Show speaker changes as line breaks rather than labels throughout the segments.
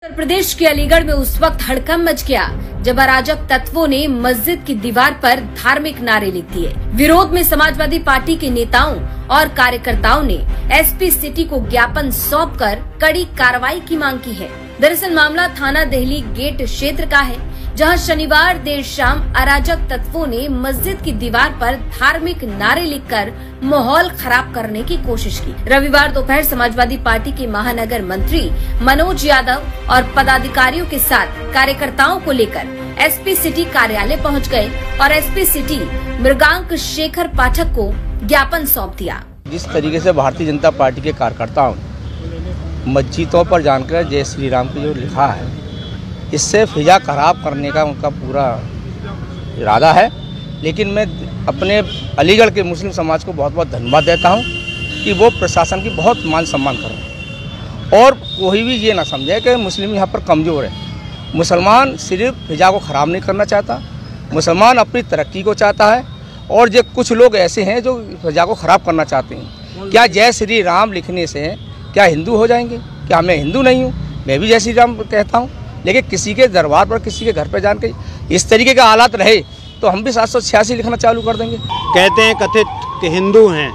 उत्तर प्रदेश के अलीगढ़ में उस वक्त हड़कंप मच गया जब अराजक तत्वों ने मस्जिद की दीवार पर धार्मिक नारे लिख दिए। विरोध में समाजवादी पार्टी के नेताओं और कार्यकर्ताओं ने एसपी सिटी को ज्ञापन सौंपकर कड़ी कार्रवाई की मांग की है। दरअसल मामला थाना देहली गेट क्षेत्र का है, जहां शनिवार देर शाम अराजक तत्वों ने मस्जिद की दीवार पर धार्मिक नारे लिखकर माहौल खराब करने की कोशिश की। रविवार दोपहर समाजवादी पार्टी के महानगर मंत्री मनोज यादव और पदाधिकारियों के साथ कार्यकर्ताओं को लेकर एसपी सिटी कार्यालय पहुंच गए और एसपी सिटी मृगांक शेखर पाठक को ज्ञापन सौंप दिया।
जिस तरीके से भारतीय जनता पार्टी के कार्यकर्ताओं मस्जिदों पर जानकर जय श्री राम की जो लिखा है, इससे फिजा खराब करने का उनका पूरा इरादा है। लेकिन मैं अपने अलीगढ़ के मुस्लिम समाज को बहुत बहुत धन्यवाद देता हूं कि वो प्रशासन की बहुत मान सम्मान कर रहे हैं और कोई भी ये ना समझे कि मुस्लिम यहाँ पर कमज़ोर है। मुसलमान सिर्फ फिजा को ख़राब नहीं करना चाहता, मुसलमान अपनी तरक्की को चाहता है। और जो कुछ लोग ऐसे हैं जो फिजा को ख़राब करना चाहते हैं। क्या जय श्री राम लिखने से क्या हिंदू हो जाएंगे? क्या मैं हिंदू नहीं हूँ? मैं भी जय श्री राम कहता हूँ। लेकिन किसी के दरबार पर, किसी के घर पर जान के इस तरीके के हालात रहे तो हम भी 786 लिखना चालू कर देंगे।
कहते हैं कथित कि हिंदू हैं,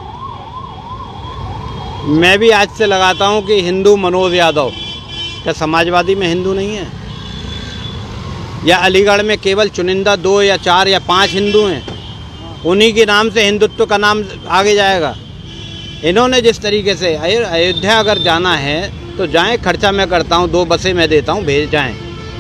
मैं भी आज से लगाता हूं कि हिंदू मनोज यादव। क्या समाजवादी में हिंदू नहीं है? या अलीगढ़ में केवल चुनिंदा 2 या 4 या 5 हिंदू हैं, उन्हीं के नाम से हिंदुत्व का नाम आगे जाएगा? इन्होंने जिस तरीके से अयोध्या अगर जाना है तो जाएं, खर्चा मैं करता हूं, 2 बसें मैं देता हूं, भेज जाएं।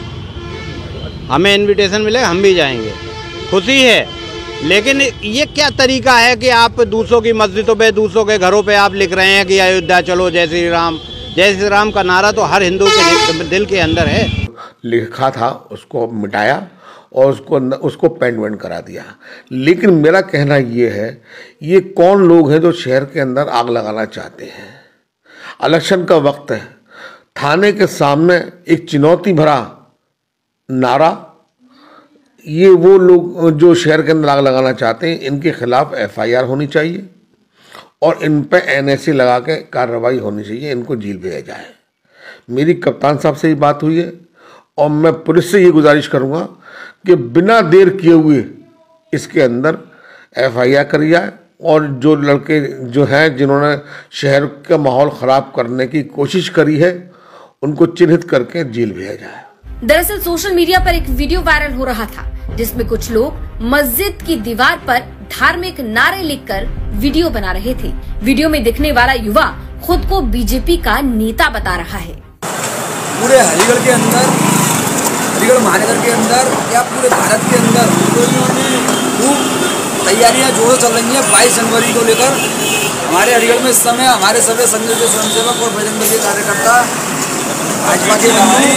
हमें इनविटेशन मिले, हम भी जाएंगे, खुशी है। लेकिन ये क्या तरीका है कि आप दूसरों की मस्जिदों पे, दूसरों के घरों पे आप लिख रहे हैं कि अयोध्या चलो जय श्री राम। जय श्री राम का नारा तो हर हिंदू के दिल के अंदर है।
लिखा था उसको मिटाया और उसको पेंट करा दिया। लेकिन मेरा कहना ये है, ये कौन लोग हैं जो शहर के अंदर आग लगाना चाहते हैं? इलेक्शन का वक्त है, थाने के सामने एक चुनौती भरा नारा, ये वो लोग जो शहर के अंदर आग लगाना चाहते हैं, इनके खिलाफ FIR होनी चाहिए और इन पे NSA लगा के कार्रवाई होनी चाहिए, इनको जेल भेजा जाए। मेरी कप्तान साहब से ही बात हुई है और मैं पुलिस से ये गुजारिश करूँगा कि बिना देर किए हुए इसके अंदर FIR करी जाए और जो लड़के जो हैं जिन्होंने शहर का माहौल ख़राब करने की कोशिश करी है, उनको चिन्हित करके जेल भेजा जाए।
दरअसल सोशल मीडिया पर एक वीडियो वायरल हो रहा था जिसमें कुछ लोग मस्जिद की दीवार पर धार्मिक नारे लिखकर वीडियो बना रहे थे। वीडियो में दिखने वाला युवा खुद को बीजेपी का नेता बता रहा है।
पूरे अलीगढ़ के अंदर, अलीगढ़ महानगर के अंदर या पूरे भारत के अंदर खूब तैयारियां जोरों चल रही हैं 22 जनवरी को लेकर। हमारे अलीगढ़ में इस समय हमारे सभी संघ के स्वयंसेवक और बजरंग दल के कार्यकर्ता, भाजपा के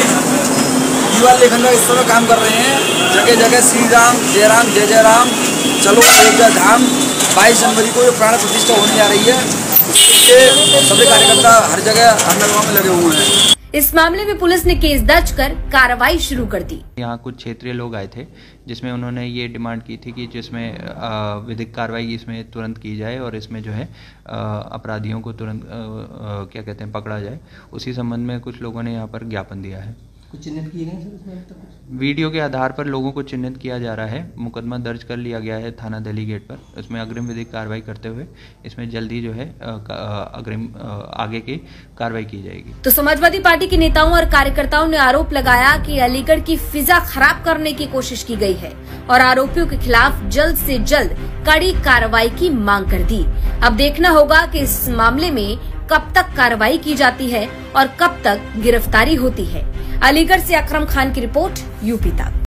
दीवार लेखन का इस समय काम कर रहे हैं। जगह जगह श्री राम, जय जय राम, चलो अयोध्या धाम। 22 जनवरी को ये प्राण प्रतिष्ठा होने जा रही है, इसके सभी कार्यकर्ता हर जगह हर नगरों में लगे हुए हैं।
इस मामले में पुलिस ने केस दर्ज कर कार्रवाई शुरू कर दी।
यहाँ कुछ क्षेत्रीय लोग आए थे जिसमें उन्होंने ये डिमांड की थी कि जिसमें विधिक कार्रवाई इसमें तुरंत की जाए और इसमें जो है अपराधियों को तुरंत क्या कहते हैं पकड़ा जाए। उसी संबंध में कुछ लोगों ने यहाँ पर ज्ञापन दिया है।
कुछ चिन्हित किए गए सर?
वीडियो के आधार पर लोगों को चिन्हित किया जा रहा है। मुकदमा दर्ज कर लिया गया है थाना देहली गेट पर। इसमें अग्रिम विधिक कार्रवाई करते हुए इसमें जल्दी जो है अग्रिम आगे की कार्रवाई की जाएगी।
तो समाजवादी पार्टी के नेताओं और कार्यकर्ताओं ने आरोप लगाया कि अलीगढ़ की फिजा खराब करने की कोशिश की गई है और आरोपियों के खिलाफ जल्द से जल्द कड़ी कार्रवाई की मांग कर दी। अब देखना होगा कि इस मामले में कब तक कार्रवाई की जाती है और कब तक गिरफ्तारी होती है। अलीगढ़ से अकरम खान की रिपोर्ट, यूपी तक।